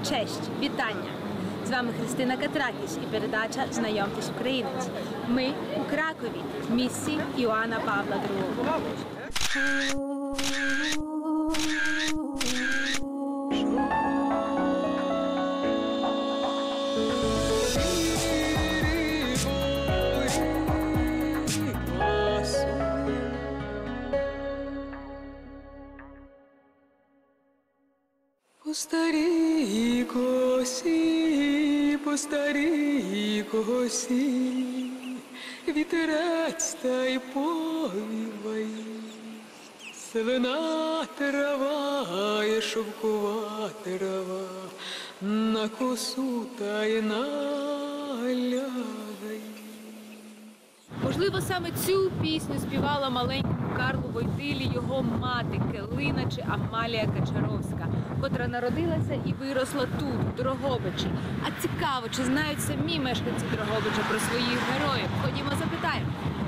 честь, вітання! З вами Христина Катракіс і передача «Знайомтесь, українець». Ми у Кракові, в місті Іоанна Павла II. По старій косі, вітерець та й повівай, зелена трава і шовкова трава, на косу та й налядай. Можливо, саме цю пісню співала маленькому Карлу Войтилі його мати Келина чи Амалія Качаровська, котра народилася і виросла тут, в Дрогобичі. А цікаво, чи знають самі мешканці Дрогобича про своїх героїв? Ходімо, запитаємо.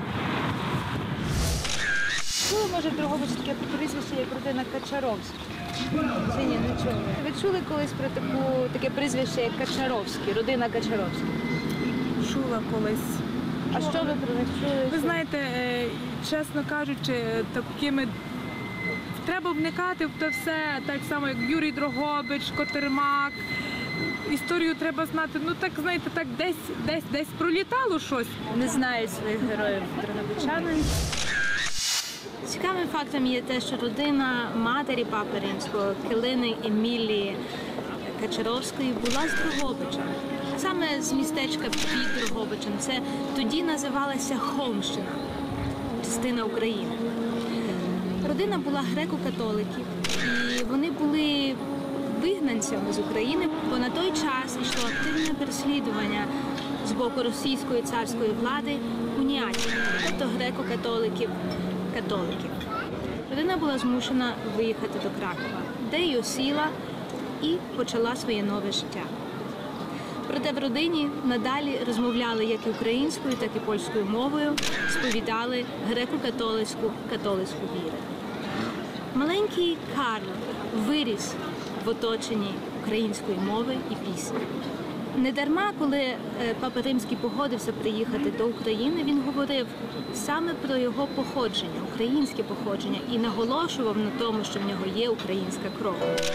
Чули, може, в Дрогобичі таке прізвище, як родина Качаровська? Чи ні, не чули? Ви чули колись про таке прізвище, як Качаровський, родина Качаровська? Чула колись. А що ви про них чули? Ви знаєте, чесно кажучи, такими треба вникати в те все, так само як Юрій Дрогобич, Котермак. Історію треба знати. Ну так, знаєте, так десь пролітало щось. Не знають своїх героїв дрогобичани. Цікавим фактом є те, що родина матері Папи Римського, Келини Емілії Качаровської, була з Дрогобича. Саме з містечка під Дрогобичем. Це тоді називалася Холмщина, частина України. Родина була греко-католиків, і вони були вигнанцями з України, бо на той час йшло активне переслідування з боку російської царської влади уніатів, тобто греко-католиків. Родина була змушена виїхати до Кракова, де й осіла і почала своє нове життя. Проте в родині надалі розмовляли як і українською, так і польською мовою, сповідали греко-католицьку віру. Маленький Карл виріс в оточенні української мови і пісні. Недарма, коли Папа Римський погодився приїхати до України, він говорив саме про його походження, українське походження, і наголошував на тому, що в нього є українська кров.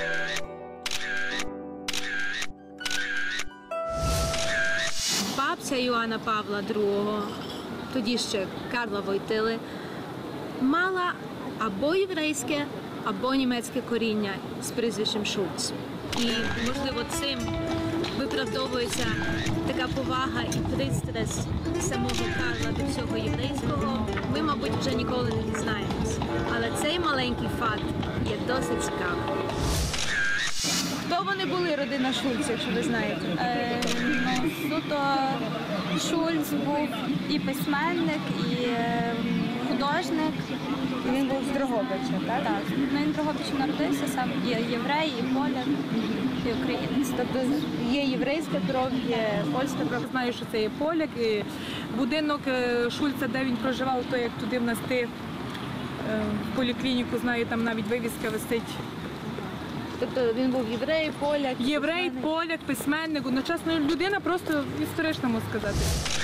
Бабця Іоанна Павла II, тоді ще Карла Войтили, мала або єврейське, або німецьке коріння з прізвищем Шульц. І, можливо, цим виправдовується така повага і пристрасть самого Карла до всього єврейського. Ми, мабуть, вже ніколи не дізнаємось. Але цей маленький факт є досить цікавим. Хто вони були, родина Шульц, якщо ви знаєте? Суто Шульц був і письменник, і художник. Він був з Дрогобича, так? Так. Він в Дрогобичі народився, сам є єврей, і поляк, і українець. Тобто є єврейська кров, є польська кров. Знаю, що це є поляк. І будинок Шульца, де він проживав, то як туди внести в поліклініку, знаю, там навіть вивіска висить. Тобто він був єврей, поляк? Єврей, поляк, письменник, одночасно людина просто історична, можна сказати.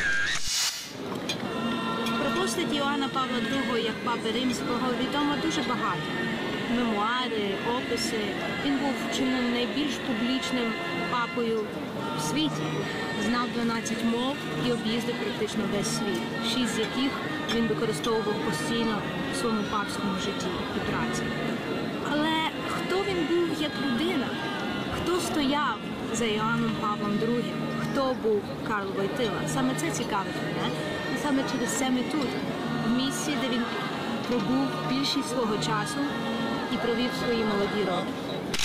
Про постать Іоанна Павла II як Папи Римського відомо дуже багато. Мемуари, описи. Він був чи не найбільш публічним папою в світі. Знав 12 мов і об'їздив практично весь світ, 6 з яких він використовував постійно в своєму папському житті і праці. Але хто він був як людина? Хто стояв за Іоанном Павлом II? Хто був Карл Войтила? Саме це цікавить мене. І саме через це ми тут, в місці, де він пробув більшість свого часу і провів свої молоді роки.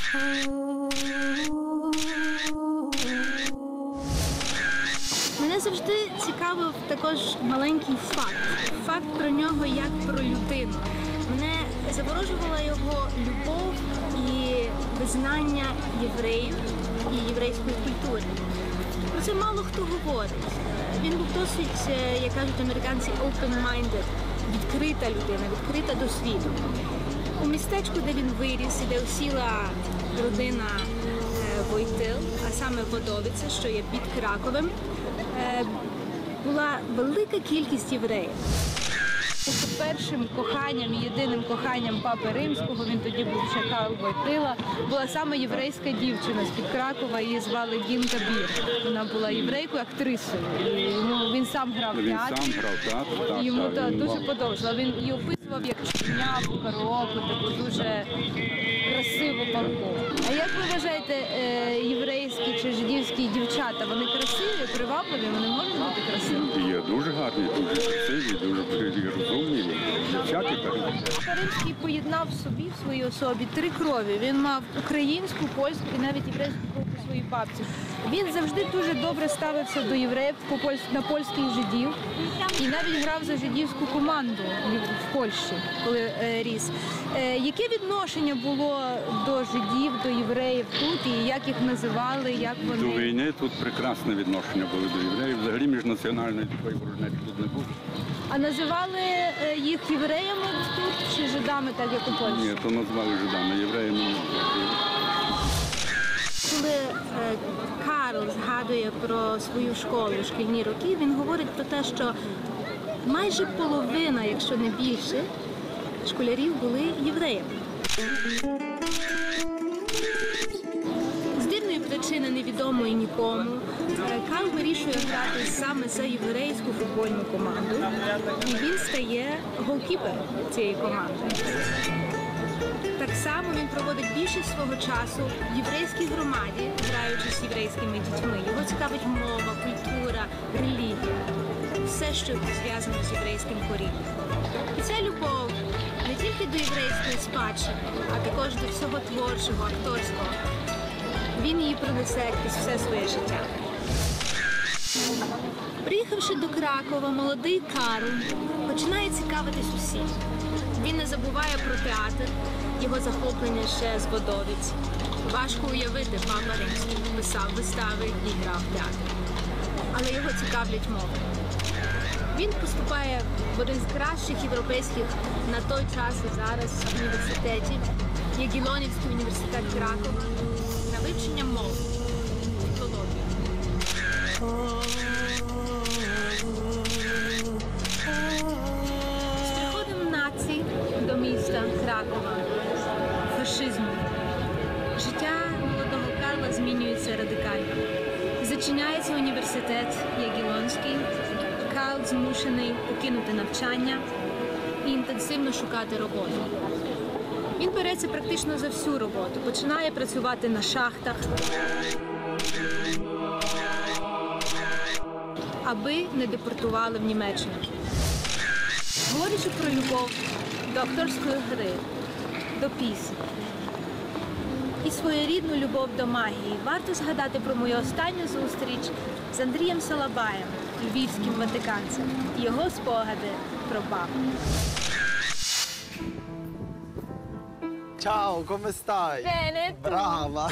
Мене завжди цікавив також маленький факт. Факт про нього як про людину. Мене заворожувала його любов і визнання євреїв і єврейської культури. Про це мало хто говорить. Він був досить, як кажуть американці, open-minded, відкрита людина, відкрита до світу. У містечку, де він виріс і де осіла родина Войтил, а саме Водовиця, що є під Краковом, була велика кількість євреїв. Першим коханням, єдиним коханням Папи Римського, він тоді був ще Карл Войтила, була саме єврейська дівчина з-під Кракова, її звали Гінка Бір. Вона була єврейкою, актрисою. Він сам грав в театрі. Він сам грав в театрі, Йому так, дуже подобалося. Він її описував як чорняву, караоку, таку дуже красиву панку. А як ви вважаєте, єврейські чи жидівські дівчата, вони красиві, привабливі, вони можуть бути красиві? Є дуже гарні, дуже красиві, дуже розумні. Дівчата кажуть. Папа Римський поєднав в собі, в своїй особі, три крові. Він мав українську, польську і навіть єврейську кров у своїй бабці. Він завжди дуже добре ставився до євреїв на польських жидів і навіть грав за жидівську команду в Польщі, коли ріс. Яке відношення було до жидів, до євреїв тут і як їх називали, як вони? До війни тут прекрасне відношення було до євреїв. Взагалі міжнаціональної такої ворожнечі тут не було. А називали їх євреями тут чи жидами, так як у Польщі? Ні, то назвали жидами, євреями. Коли Карл згадує про свою школу, шкільні роки, він говорить про те, що майже половина, якщо не більше, школярів були євреями. З дивної причини, невідомої нікому, Карл вирішує грати саме за єврейську футбольну команду, і він стає голкіпером цієї команди. Так само він проводить більшість свого часу в єврейській громаді, граючи з єврейськими дітьми. Його цікавить мова, культура, релігія, все, що зв'язано з єврейським корінням. І ця любов не тільки до єврейської спадщини, а також до всього творчого, акторського. Він її пронесе крізь все своє життя. Приїхавши до Кракова, молодий Карл починає цікавитись усім. Він не забуває про театр, його захоплення ще з Водовиць. Важко уявити, Папа Римський писав вистави і грав в театрі. Але його цікавлять мови. Він поступає в один з кращих європейських на той час і зараз університетів, Ягелонівський університет Кракова, на вивчення мов, філологію. З приходом націй до міста Кракова, фашизму, життя молодого Карла змінюється радикально. Зачиняється університет Ягелонський, Карл змушений покинути навчання і інтенсивно шукати роботу. Він береться практично за всю роботу, починає працювати на шахтах, аби не депортували в Німеччину. Говорячи про любов до акторської гри, до пісні і своєрідну любов до магії, варто згадати про мою останню зустріч з Андрієм Салабаєм, львівським ватиканцем, і його спогади про папу. Ciao, come stai? Bene, tu? Brava!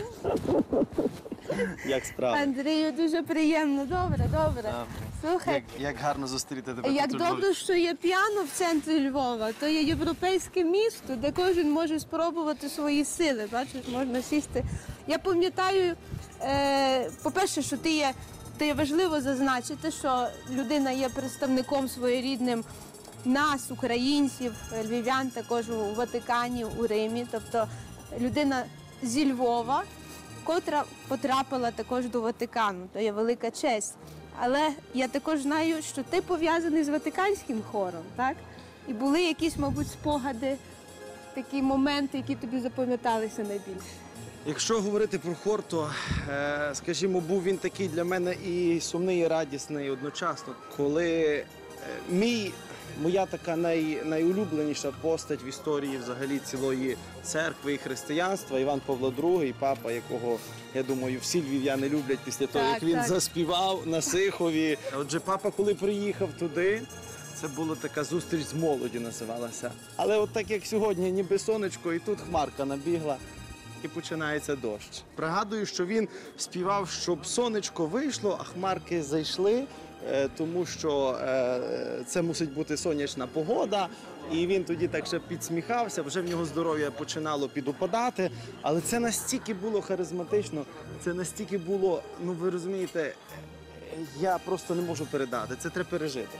Як справи? Андрію, дуже приємно. Добре. Слухай, Як гарно зустріти тебе як тут у Львові. добре, що є піано в центрі Львова. То є європейське місто, де кожен може спробувати свої сили. Бачиш, можна сісти. Я пам'ятаю, по-перше, що ти є важливо зазначити, що людина є представником своєрідним нас, українців, львів'ян, також у Ватикані, у Римі. Тобто людина зі Львова, котра потрапила також до Ватикану. То є велика честь. Але я також знаю, що ти пов'язаний з Ватиканським хором, так? І були якісь, мабуть, спогади, такі моменти, які тобі запам'яталися найбільше. Якщо говорити про хор, то, скажімо, був він такий для мене і сумний, і радісний одночасно. Коли моя така найулюбленіша постать в історії взагалі цілої церкви і християнства, Іван Павло II, папа, якого, я думаю, всі львів'яни люблять після того, як він заспівав на Сихові. Отже, папа, коли приїхав туди, це була така зустріч з молоді, називалася. Але от так, як сьогодні, ніби сонечко, і тут хмарка набігла, і починається дощ. Пригадую, що він співав, щоб сонечко вийшло, а хмарки зайшли, тому що це мусить бути сонячна погода. І він тоді так ще підсміхався, вже в нього здоров'я починало підупадати. Але це настільки було харизматично, це настільки було, ну ви розумієте, я просто не можу передати, це треба пережити.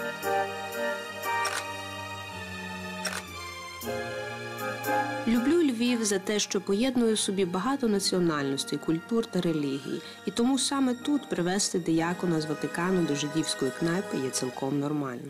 Люблю Львів за те, що поєднує в собі багато національностей, культур та релігій. І тому саме тут привезти диякона з Ватикану до жидівської кнайпи є цілком нормально.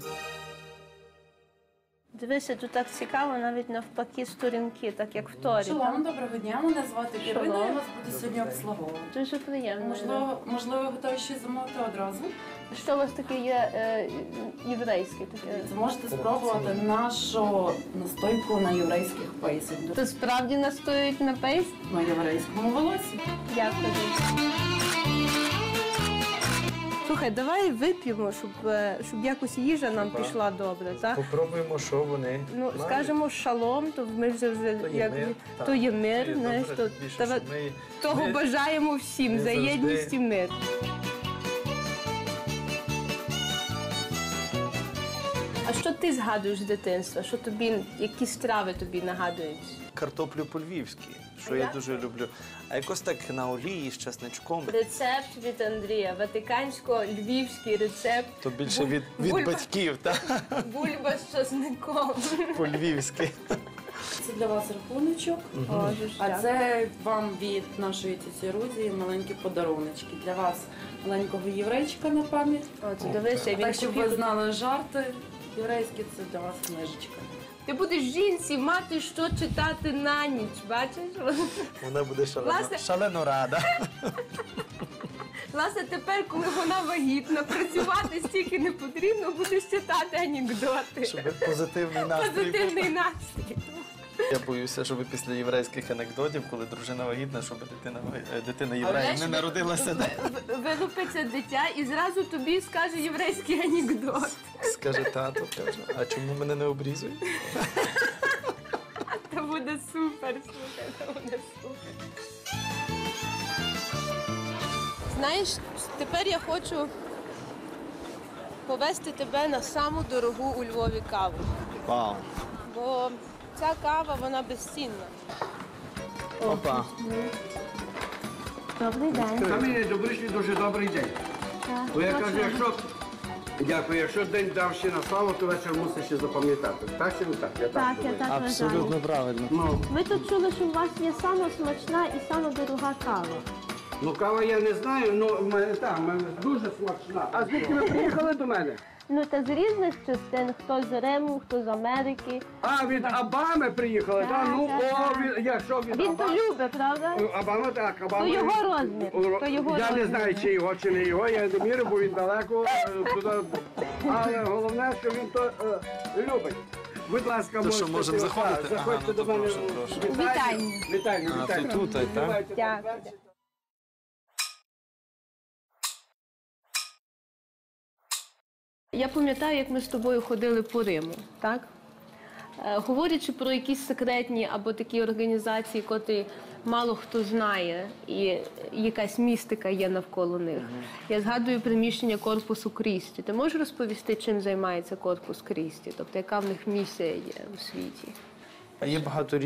Дивися, тут так цікаво, навіть навпаки сторінки, так як в Торі. Шалом, доброго дня. Мене звати Ірина. Шалом. Я вас буду сьогодні обслуговувати. Дуже приємно. Можливо, ви готові щось замовити одразу? Що у вас таке є єврейське? Таке? Можете спробувати нашу настойку на єврейських пейсах. То справді настоюють на пейст? На єврейському волосі. Дякую. Слухай, давай вип'ємо, щоб якось їжа нам пішла добре, так? Попробуємо, що вони. Ну, скажемо шалом, то ми вже то є мир, знаєш, того бажаємо всім, за єдність і мир. А що ти згадуєш з дитинства? Що тобі, які страви тобі нагадують? Картоплю по-львівськи, що я дуже люблю. А якось так на олії з чесничком. Рецепт від Андрія, ватикансько-львівський рецепт. То більше від батьків, так? Бульба з чесником. По-львівськи. Це для вас рахуночок. А це вам від нашої тіті Рузі маленькі подаруночки. Для вас маленького єврейчика на пам'ять. От, дивися, він Так, щоб ви знали жарти, єврейські це для вас книжечка. Ти будеш жінці мати що читати на ніч, бачиш? Вона буде шалено рада. Власне, тепер, коли вона вагітна, працювати стільки не потрібно, будеш читати анекдоти. Щоб позитивний настрій. Позитивний настрій. Я боюся, щоб після єврейських анекдотів, коли дружина вагітна, щоб дитина єврея не народилася. Вилупиться дитя і зразу тобі скаже єврейський анекдот. Скаже тато, каже, а чому мене не обрізують? Це буде супер, слухай, це буде супер. Знаєш, тепер я хочу повести тебе на саму дорогу у Львові каву. Вау. Бо ця кава, вона безцінна. Опа. Добрий день. Самі добрий, дуже добрий день. Бо я кажу, якщо день дав ще на славу, то вечір мусиш ще запам'ятати. Так чи не так? Я так думаю. Абсолютно правильно. Ми тут чули, що у вас є сама смачна і сама дорога кава. Ну, кава я не знаю, але в мене дуже смачна. А звідки ви приїхали до мене? Ну, та з різних частин, хто з Риму, хто з Америки. А, від Обами приїхали, так? Ну, якщо від Він то Обами. любить, правда? Обама так, Обама. То його розмір. То його Я не розмір. знаю, чи його, чи не його, я не мірю, бо він далеко туди. Але головне, що він то любить. Будь ласка, То що, можемо заходити? Заходьте до мене. Вітання. Вітання. Тут, так? Дякую. Я пам'ятаю, як ми з тобою ходили по Риму, так? Говорячи про якісь секретні або такі організації, котрі мало хто знає, і якась містика є навколо них. Я згадую приміщення Корпусу Крісті. Ти можеш розповісти, чим займається Корпус Крісті? Тобто, яка в них місія є у світі? Є багато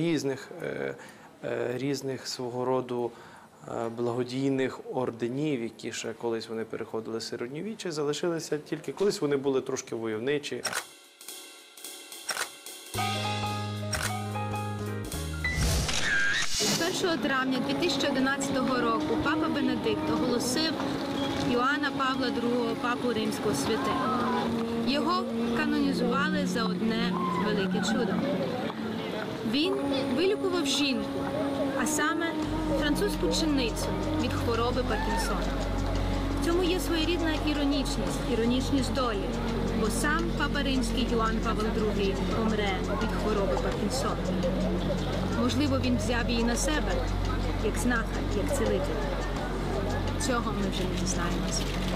різних свого роду благодійних орденів, які ще колись вони переходили середньовіччя, залишилися тільки колись вони були трошки войовничі. З 1 травня 2011 року папа Бенедикт оголосив Іоанна Павла II папу Римського святим. Його канонізували за одне велике чудо. Він вилікував жінку, а саме французьку чинницю від хвороби Паркінсона. В цьому є своєрідна іронічність долі, бо сам папа Римський Іоанн Павло II помре від хвороби Паркінсона. Можливо, він взяв її на себе, як знахар, як цілитель. Цього ми вже не дізнаємося.